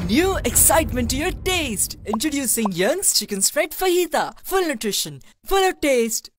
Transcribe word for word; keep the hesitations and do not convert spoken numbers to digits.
new excitement to your taste. Introducing Young's Chicken Spread Fajita. Full nutrition, full of taste.